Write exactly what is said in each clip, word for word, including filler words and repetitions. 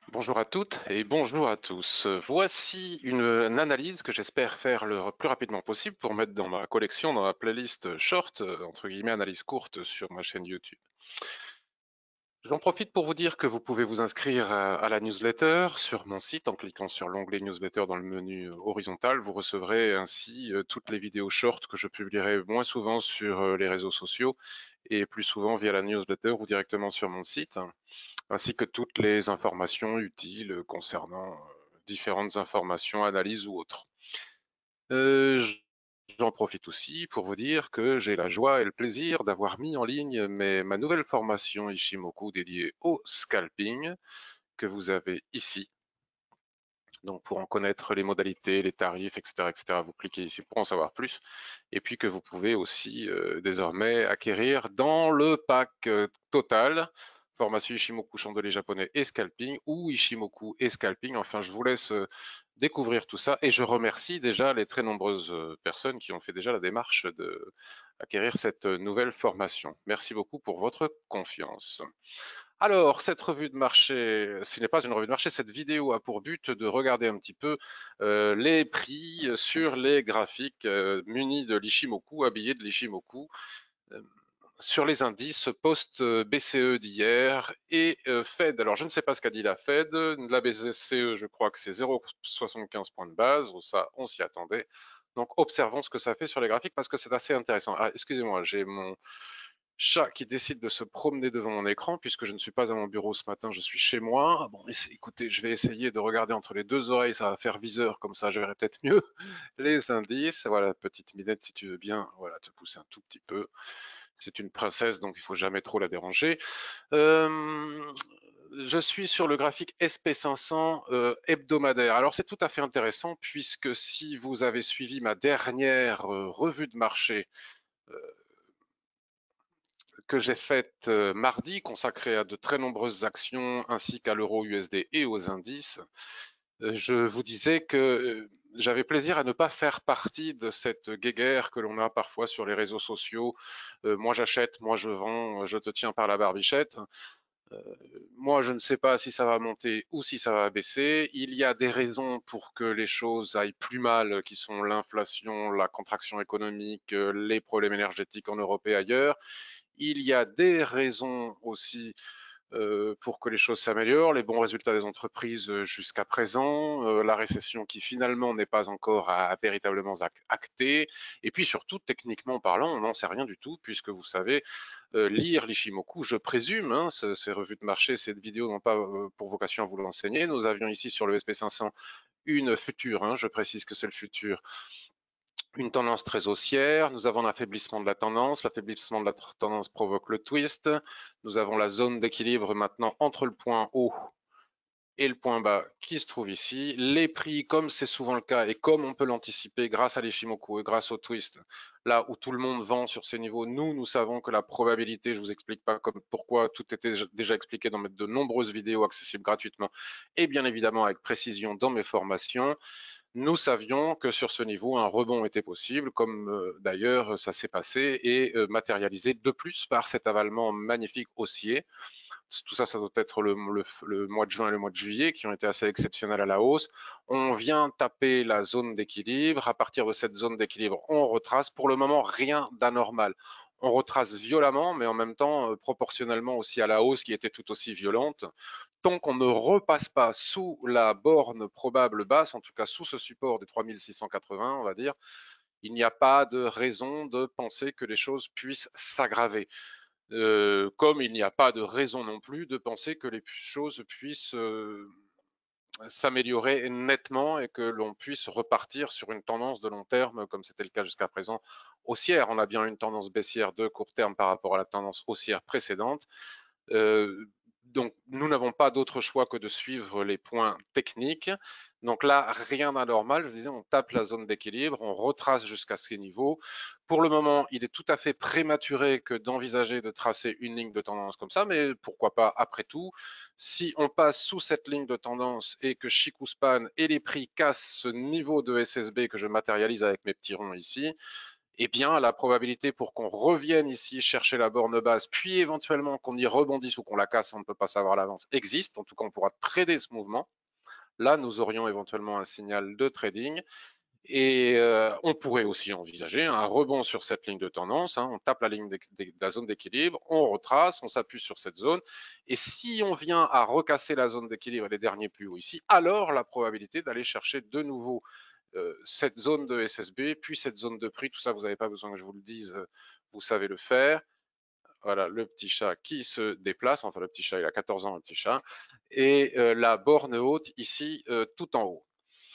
Bonjour à toutes et bonjour à tous. Voici une, une analyse que j'espère faire le plus rapidement possible pour mettre dans ma collection, dans ma playlist short, euh, entre guillemets, analyse courte sur ma chaîne YouTube. J'en profite pour vous dire que vous pouvez vous inscrire à, à la newsletter sur mon site en cliquant sur l'onglet newsletter dans le menu horizontal. Vous recevrez ainsi euh, toutes les vidéos short que je publierai moins souvent sur euh, les réseaux sociaux et plus souvent via la newsletter ou directement sur mon site, ainsi que toutes les informations utiles concernant euh, différentes informations, analyses ou autres. Euh, J'en profite aussi pour vous dire que j'ai la joie et le plaisir d'avoir mis en ligne mes- ma nouvelle formation Ishimoku dédiée au scalping que vous avez ici. Donc pour en connaître les modalités, les tarifs, et cetera, et cetera, vous cliquez ici pour en savoir plus. Et puis que vous pouvez aussi euh, désormais acquérir dans le pack euh, total, formation Ishimoku chandelier japonais et scalping, ou Ishimoku et scalping. Enfin, je vous laisse euh, découvrir tout ça. Et je remercie déjà les très nombreuses euh, personnes qui ont fait déjà la démarche de acquérir cette nouvelle formation. Merci beaucoup pour votre confiance. Alors, cette revue de marché, ce n'est pas une revue de marché, cette vidéo a pour but de regarder un petit peu euh, les prix sur les graphiques euh, munis de l'Ishimoku, habillés de l'Ishimoku, euh, sur les indices post-B C E d'hier et euh, Fed. Alors, je ne sais pas ce qu'a dit la Fed. La B C E, je crois que c'est zéro virgule soixante-quinze points de base. Ça, on s'y attendait. Donc, observons ce que ça fait sur les graphiques parce que c'est assez intéressant. Ah, excusez-moi, j'ai mon chat qui décide de se promener devant mon écran, puisque je ne suis pas à mon bureau ce matin, je suis chez moi. Bon, écoutez, je vais essayer de regarder entre les deux oreilles, ça va faire viseur, comme ça je verrai peut-être mieux les indices. Voilà, petite minette, si tu veux bien, voilà, te pousser un tout petit peu. C'est une princesse, donc il faut jamais trop la déranger. Euh, je suis sur le graphique S P cinq cents euh, hebdomadaire. Alors c'est tout à fait intéressant, puisque si vous avez suivi ma dernière euh, revue de marché, euh, que j'ai faite euh, mardi, consacrée à de très nombreuses actions ainsi qu'à l'euro U S D et aux indices, euh, je vous disais que euh, j'avais plaisir à ne pas faire partie de cette guéguerre que l'on a parfois sur les réseaux sociaux. Euh, moi j'achète, moi je vends, je te tiens par la barbichette. Euh, Moi je ne sais pas si ça va monter ou si ça va baisser. Il y a des raisons pour que les choses aillent plus mal, qui sont l'inflation, la contraction économique, euh, les problèmes énergétiques en Europe et ailleurs. Il y a des raisons aussi euh, pour que les choses s'améliorent, les bons résultats des entreprises euh, jusqu'à présent, euh, la récession qui finalement n'est pas encore à, à véritablement actée, et puis surtout, techniquement parlant, on n'en sait rien du tout, puisque vous savez, euh, lire l'Ishimoku, je présume, hein, ce, ces revues de marché, cette vidéo n'ont pas euh, pour vocation à vous l'enseigner. Nous avions ici sur le S P cinq cents une future, hein, je précise que c'est le futur, une tendance très haussière, nous avons l'affaiblissement de la tendance, l'affaiblissement de la tendance provoque le twist, nous avons la zone d'équilibre maintenant entre le point haut et le point bas qui se trouve ici. Les prix, comme c'est souvent le cas et comme on peut l'anticiper grâce à l'Ishimoku et grâce au twist, là où tout le monde vend sur ces niveaux, nous, nous savons que la probabilité, je vous explique pas comme pourquoi, tout était déjà expliqué dans de nombreuses vidéos accessibles gratuitement et bien évidemment avec précision dans mes formations. Nous savions que sur ce niveau, un rebond était possible, comme euh, d'ailleurs ça s'est passé et euh, matérialisé de plus par cet avalement magnifique haussier. Tout ça, ça doit être le, le, le, mois de juin et le mois de juillet qui ont été assez exceptionnels à la hausse. On vient taper la zone d'équilibre. À partir de cette zone d'équilibre, on retrace. Pour le moment, rien d'anormal. On retrace violemment, mais en même temps, euh, proportionnellement aussi à la hausse qui était tout aussi violente. Tant qu'on ne repasse pas sous la borne probable basse, en tout cas sous ce support des trois mille six cent quatre-vingts, on va dire, il n'y a pas de raison de penser que les choses puissent s'aggraver. Euh, comme il n'y a pas de raison non plus de penser que les choses puissent euh, s'améliorer nettement et que l'on puisse repartir sur une tendance de long terme, comme c'était le cas jusqu'à présent, haussière. On a bien une tendance baissière de court terme par rapport à la tendance haussière précédente. Euh, donc, nous n'avons pas d'autre choix que de suivre les points techniques. Donc là, rien d'anormal. Je disais, on tape la zone d'équilibre, on retrace jusqu'à ces niveaux. Pour le moment, il est tout à fait prématuré que d'envisager de tracer une ligne de tendance comme ça, mais pourquoi pas après tout. Si on passe sous cette ligne de tendance et que Chikuspan et les prix cassent ce niveau de S S B que je matérialise avec mes petits ronds ici, eh bien, la probabilité pour qu'on revienne ici chercher la borne basse, puis éventuellement qu'on y rebondisse ou qu'on la casse, on ne peut pas savoir à l'avance, existe. En tout cas, on pourra trader ce mouvement. Là, nous aurions éventuellement un signal de trading. Et euh, on pourrait aussi envisager un rebond sur cette ligne de tendance. Hein. On tape la ligne de, de la zone d'équilibre, on retrace, on s'appuie sur cette zone. Et si on vient à recasser la zone d'équilibre et les derniers plus hauts ici, alors la probabilité d'aller chercher de nouveau euh, cette zone de S S B, puis cette zone de prix, tout ça, vous n'avez pas besoin que je vous le dise, vous savez le faire. Voilà, le petit chat qui se déplace, enfin le petit chat, il a quatorze ans, le petit chat, et euh, la borne haute ici, euh, tout en haut.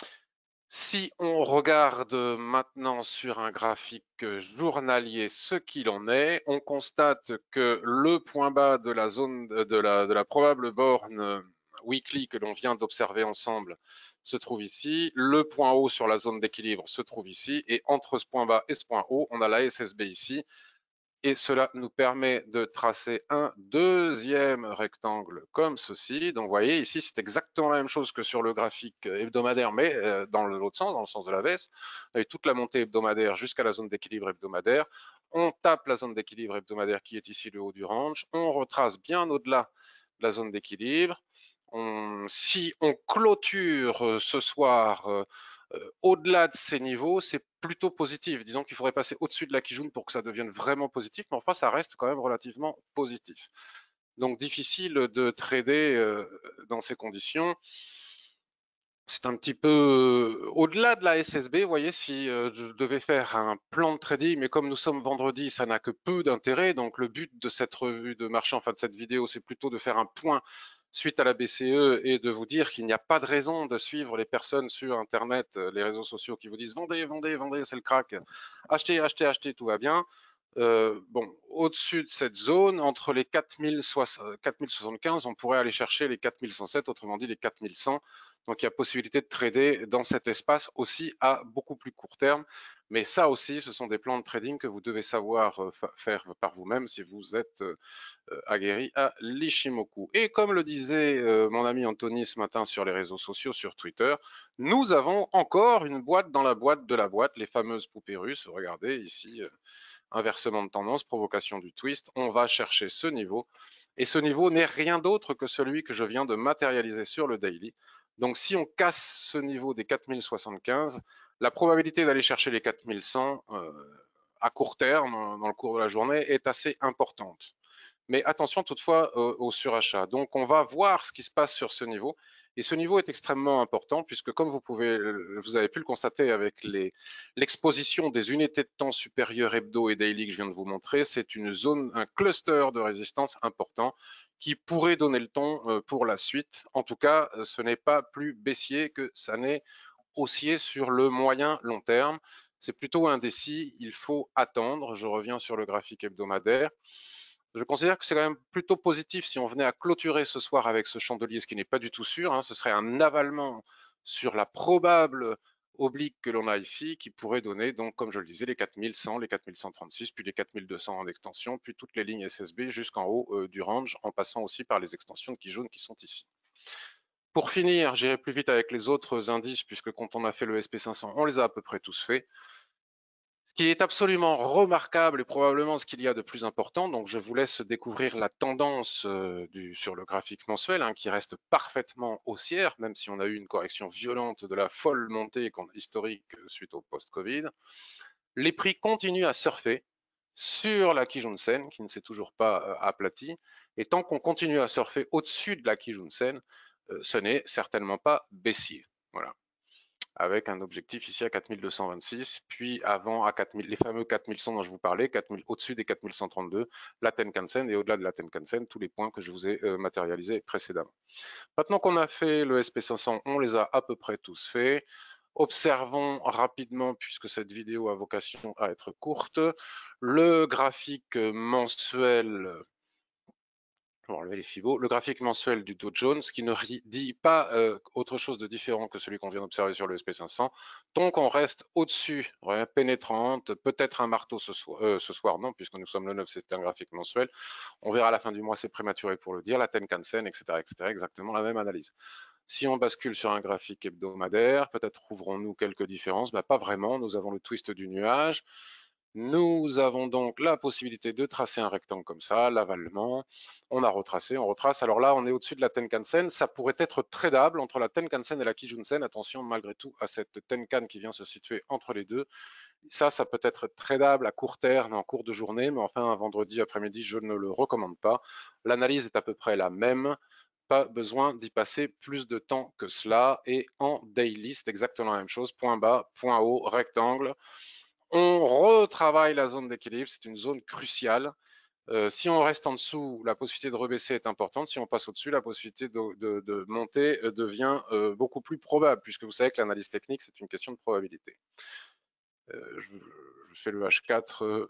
Si on regarde maintenant sur un graphique journalier ce qu'il en est, on constate que le point bas de la zone de la, de la probable borne weekly que l'on vient d'observer ensemble se trouve ici, le point haut sur la zone d'équilibre se trouve ici, et entre ce point bas et ce point haut, on a la S S B ici, et cela nous permet de tracer un deuxième rectangle comme ceci. Donc, vous voyez, ici, c'est exactement la même chose que sur le graphique hebdomadaire, mais euh, dans l'autre sens, dans le sens de la baisse. Avec toute la montée hebdomadaire jusqu'à la zone d'équilibre hebdomadaire. On tape la zone d'équilibre hebdomadaire qui est ici le haut du range. On retrace bien au-delà de la zone d'équilibre. On, si on clôture euh, ce soir euh, euh, au-delà de ces niveaux, c'est plutôt positif. Disons qu'il faudrait passer au-dessus de la Kijun pour que ça devienne vraiment positif, mais enfin, ça reste quand même relativement positif. Donc, difficile de trader euh, dans ces conditions. C'est un petit peu euh, au-delà de la S S B, vous voyez, si euh, je devais faire un plan de trading, mais comme nous sommes vendredi, ça n'a que peu d'intérêt. Donc, le but de cette revue de marché, enfin de cette vidéo, c'est plutôt de faire un point suite à la B C E et de vous dire qu'il n'y a pas de raison de suivre les personnes sur Internet, euh, les réseaux sociaux qui vous disent vendez, vendez, vendez, c'est le crack, achetez, achetez, achetez, tout va bien. Euh, bon, au-dessus de cette zone, entre les quatre mille soixante-quinze, on pourrait aller chercher les quatre mille cent sept, autrement dit les quatre mille cent. Donc il y a possibilité de trader dans cet espace aussi à beaucoup plus court terme. Mais ça aussi, ce sont des plans de trading que vous devez savoir euh, faire par vous-même si vous êtes euh, aguerri à l'Ishimoku. Et comme le disait euh, mon ami Anthony ce matin sur les réseaux sociaux, sur Twitter, nous avons encore une boîte dans la boîte de la boîte, les fameuses poupées russes. Regardez ici, euh, inversement de tendance, provocation du twist. On va chercher ce niveau. Et ce niveau n'est rien d'autre que celui que je viens de matérialiser sur le daily. Donc si on casse ce niveau des quatre mille soixante-quinze, la probabilité d'aller chercher les quatre mille cent euh, à court terme, dans le cours de la journée, est assez importante. Mais attention toutefois euh, au surachat. Donc on va voir ce qui se passe sur ce niveau. Et ce niveau est extrêmement important puisque comme vous pouvez, vous avez pu le constater avec l'exposition des unités de temps supérieures hebdo et daily que je viens de vous montrer, c'est une zone, un cluster de résistance important qui pourrait donner le ton euh, pour la suite. En tout cas, ce n'est pas plus baissier que ça n'est haussier sur le moyen long terme. C'est plutôt indécis, il faut attendre. Je reviens sur le graphique hebdomadaire. Je considère que c'est quand même plutôt positif si on venait à clôturer ce soir avec ce chandelier, ce qui n'est pas du tout sûr. Hein, ce serait un avalement sur la probable oblique que l'on a ici, qui pourrait donner, donc, comme je le disais, les quatre mille cent, les quatre mille cent trente-six, puis les quatre mille deux cents en extension, puis toutes les lignes S S B jusqu'en haut euh, du range, en passant aussi par les extensions de Kijun qui sont ici. Pour finir, j'irai plus vite avec les autres indices, puisque quand on a fait le S P cinq cents, on les a à peu près tous faits. Ce qui est absolument remarquable et probablement ce qu'il y a de plus important, donc je vous laisse découvrir la tendance euh, du, sur le graphique mensuel hein, qui reste parfaitement haussière, même si on a eu une correction violente de la folle montée historique suite au post-Covid. Les prix continuent à surfer sur la Kijun-sen qui ne s'est toujours pas euh, aplatie, et tant qu'on continue à surfer au-dessus de la Kijun-sen, euh, ce n'est certainement pas baissier. Voilà, avec un objectif ici à quatre mille deux cent vingt-six, puis avant à quatre mille, les fameux quatre mille cent dont je vous parlais, quatre mille, au-dessus des quatre mille cent trente-deux, la Tenkan-sen, et au-delà de la Tenkan-sen, tous les points que je vous ai euh, matérialisés précédemment. Maintenant qu'on a fait le S P cinq cents, on les a à peu près tous faits. Observons rapidement, puisque cette vidéo a vocation à être courte, le graphique mensuel. On va enlever les fibos. Le graphique mensuel du Dow Jones qui ne dit pas euh, autre chose de différent que celui qu'on vient d'observer sur le S P cinq cents. Donc on reste au-dessus, ouais, pénétrante, peut-être un marteau ce soir, euh, ce soir non, puisque nous sommes le neuf, c'est un graphique mensuel. On verra à la fin du mois, c'est prématuré pour le dire, la Tenkan-sen, et cetera, et cetera, exactement la même analyse. Si on bascule sur un graphique hebdomadaire, peut-être trouverons-nous quelques différences, bah, pas vraiment, nous avons le twist du nuage, Nous avons donc la possibilité de tracer un rectangle comme ça, l'avalement. On a retracé, on retrace. Alors là, on est au-dessus de la Tenkan-sen. Ça pourrait être tradable entre la Tenkan-sen et la Kijun-sen. Attention malgré tout à cette Tenkan qui vient se situer entre les deux. Ça, ça peut être tradable à court terme, en cours de journée, mais enfin un vendredi après-midi, je ne le recommande pas. L'analyse est à peu près la même. Pas besoin d'y passer plus de temps que cela. Et en daily, c'est exactement la même chose. Point bas, point haut, rectangle. On retravaille la zone d'équilibre, c'est une zone cruciale. Euh, si on reste en dessous, la possibilité de rebaisser est importante. Si on passe au-dessus, la possibilité de, de, de monter euh, devient euh, beaucoup plus probable, puisque vous savez que l'analyse technique, c'est une question de probabilité. Euh, je, je, fais le H quatre. Euh,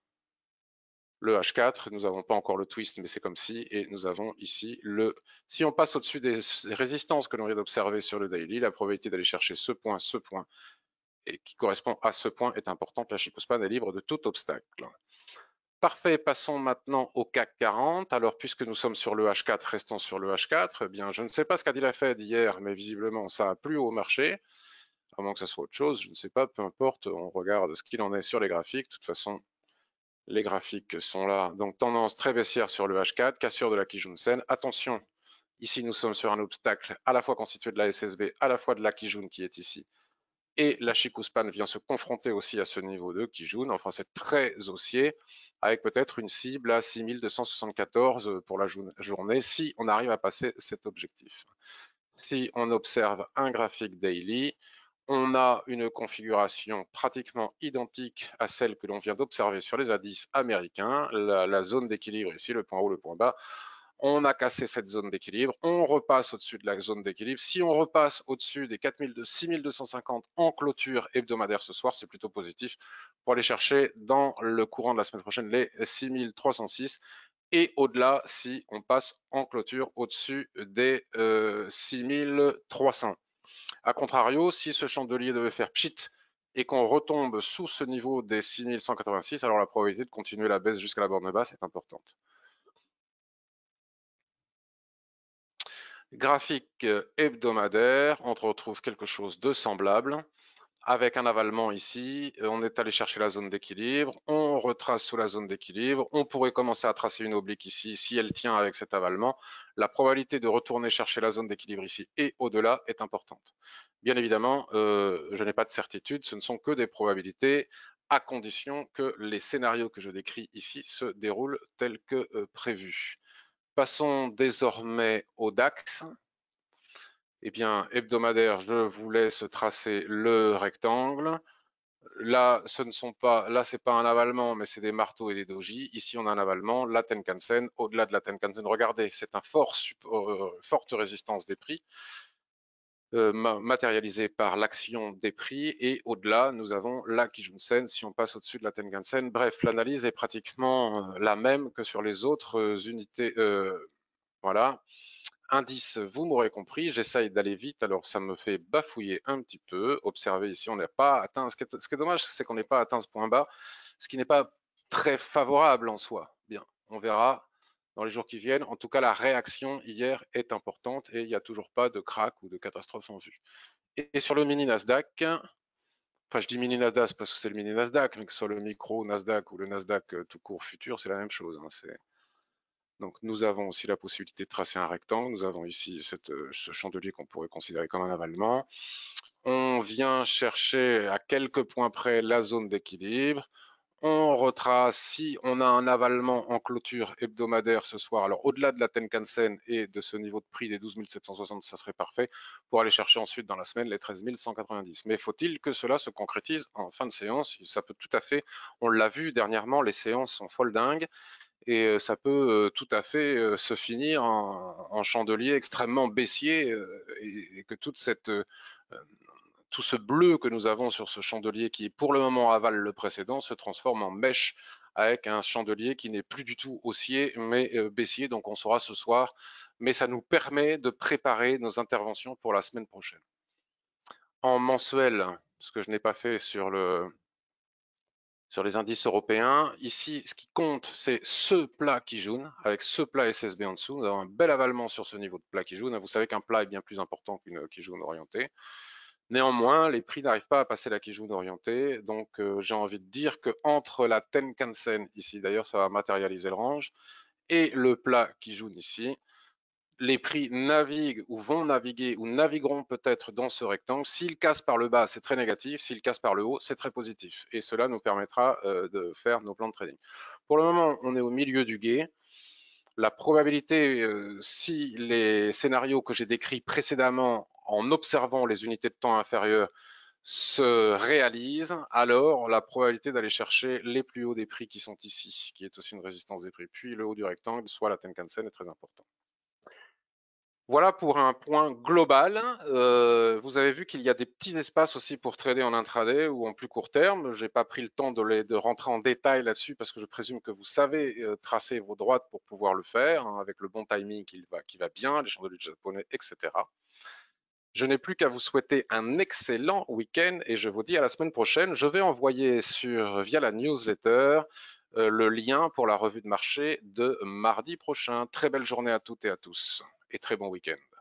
le H quatre, nous n'avons pas encore le twist, mais c'est comme si, et nous avons ici le... Si on passe au-dessus des résistances que l'on vient d'observer sur le daily, la probabilité d'aller chercher ce point, ce point, et qui correspond à ce point est importante. La Chico-Span est libre de tout obstacle. Parfait, passons maintenant au C A C quarante. Alors, puisque nous sommes sur le H quatre, restons sur le H quatre. Eh bien, je ne sais pas ce qu'a dit la Fed hier, mais visiblement, ça a plu au marché. À moins que ce soit autre chose, je ne sais pas, peu importe. On regarde ce qu'il en est sur les graphiques. De toute façon, les graphiques sont là. Donc, tendance très baissière sur le H quatre, cassure de la Kijun-sen. Attention, ici, nous sommes sur un obstacle à la fois constitué de la S S B, à la fois de la Kijun qui est ici. Et la Chikou-Span vient se confronter aussi à ce niveau de Kijun. Enfin, c'est très haussier, avec peut-être une cible à six mille deux cent soixante-quatorze pour la journée, si on arrive à passer cet objectif. Si on observe un graphique daily, on a une configuration pratiquement identique à celle que l'on vient d'observer sur les indices américains. La, la zone d'équilibre ici, le point haut, le point bas. On a cassé cette zone d'équilibre, on repasse au-dessus de la zone d'équilibre. Si on repasse au-dessus des six mille deux cent cinquante en clôture hebdomadaire ce soir, c'est plutôt positif pour aller chercher dans le courant de la semaine prochaine les six mille trois cent six et au-delà si on passe en clôture au-dessus des euh, six mille trois cents. A contrario, si ce chandelier devait faire pchit et qu'on retombe sous ce niveau des six mille cent quatre-vingt-six, alors la probabilité de continuer la baisse jusqu'à la borne basse est importante. Graphique hebdomadaire, on retrouve quelque chose de semblable. Avec un avalement ici, on est allé chercher la zone d'équilibre, on retrace sous la zone d'équilibre, on pourrait commencer à tracer une oblique ici, si elle tient avec cet avalement, la probabilité de retourner chercher la zone d'équilibre ici et au-delà est importante. Bien évidemment, euh, je n'ai pas de certitude, ce ne sont que des probabilités, à condition que les scénarios que je décris ici se déroulent tels que euh, prévus. Passons désormais au DAX. Eh bien, hebdomadaire, je vous laisse tracer le rectangle. Là, ce ne sont pas, là, c'est pas un avalement, mais c'est des marteaux et des dojis. Ici, on a un avalement, la Tenkan-sen. Au-delà de la Tenkan-sen, regardez, c'est un fort, euh, forte résistance des prix, euh, matérialisée par l'action des prix. Et au-delà, nous avons la Kijun-sen si on passe au-dessus de la Tenkan-sen. Bref, l'analyse est pratiquement euh, la même que sur les autres euh, unités. Euh, voilà. Indice, vous m'aurez compris, j'essaye d'aller vite, alors ça me fait bafouiller un petit peu. Observez ici, on n'a pas atteint, ce qui est, ce qui est dommage, c'est qu'on n'ait pas atteint ce point bas, ce qui n'est pas très favorable en soi. Bien, on verra dans les jours qui viennent. En tout cas, la réaction hier est importante et il n'y a toujours pas de crack ou de catastrophe en vue. Et, et sur le mini Nasdaq, enfin je dis mini Nasdaq parce que c'est le mini Nasdaq, mais que ce soit le micro Nasdaq ou le Nasdaq tout court futur, c'est la même chose. Hein, c'est donc nous avons aussi la possibilité de tracer un rectangle. Nous avons ici cette, ce chandelier qu'on pourrait considérer comme un avalement. On vient chercher à quelques points près la zone d'équilibre. On retrace si on a un avalement en clôture hebdomadaire ce soir. Alors au-delà de la Tenkan-sen et de ce niveau de prix des douze mille sept cent soixante, ça serait parfait pour aller chercher ensuite dans la semaine les treize mille cent quatre-vingt-dix. Mais faut-il que cela se concrétise en fin de séance? Ça peut tout à fait, on l'a vu dernièrement, les séances sont folles dingues et ça peut tout à fait se finir en, en chandelier extrêmement baissier et, et que toute cette, tout ce bleu que nous avons sur ce chandelier qui pour le moment avale le précédent se transforme en mèche avec un chandelier qui n'est plus du tout haussier mais baissier, donc on saura ce soir, mais ça nous permet de préparer nos interventions pour la semaine prochaine. En mensuel, ce que je n'ai pas fait sur le, sur les indices européens. Ici, ce qui compte, c'est ce plat Kijun, avec ce plat S S B en dessous. Nous avons un bel avalement sur ce niveau de plat Kijun. Vous savez qu'un plat est bien plus important qu'une Kijun orientée. Néanmoins, les prix n'arrivent pas à passer la Kijun orientée, donc euh, j'ai envie de dire que entre la Tenkan-sen ici, d'ailleurs ça va matérialiser le range, et le plat Kijun ici, les prix naviguent ou vont naviguer ou navigueront peut-être dans ce rectangle. S'ils cassent par le bas, c'est très négatif. S'ils cassent par le haut, c'est très positif. Et cela nous permettra euh, de faire nos plans de trading. Pour le moment, on est au milieu du gué. La probabilité, euh, si les scénarios que j'ai décrits précédemment en observant les unités de temps inférieures se réalisent, alors la probabilité d'aller chercher les plus hauts des prix qui sont ici, qui est aussi une résistance des prix, puis le haut du rectangle, soit la Tenkan-sen, est très important. Voilà pour un point global. Euh, vous avez vu qu'il y a des petits espaces aussi pour trader en intraday ou en plus court terme. Je n'ai pas pris le temps de, les, de rentrer en détail là-dessus parce que je présume que vous savez euh, tracer vos droites pour pouvoir le faire, hein, avec le bon timing qui va, qui va bien, les chandeliers japonais, et cetera. Je n'ai plus qu'à vous souhaiter un excellent week-end et je vous dis à la semaine prochaine. Je vais envoyer sur, via la newsletter euh, le lien pour la revue de marché de mardi prochain. Très belle journée à toutes et à tous et très bon week-end.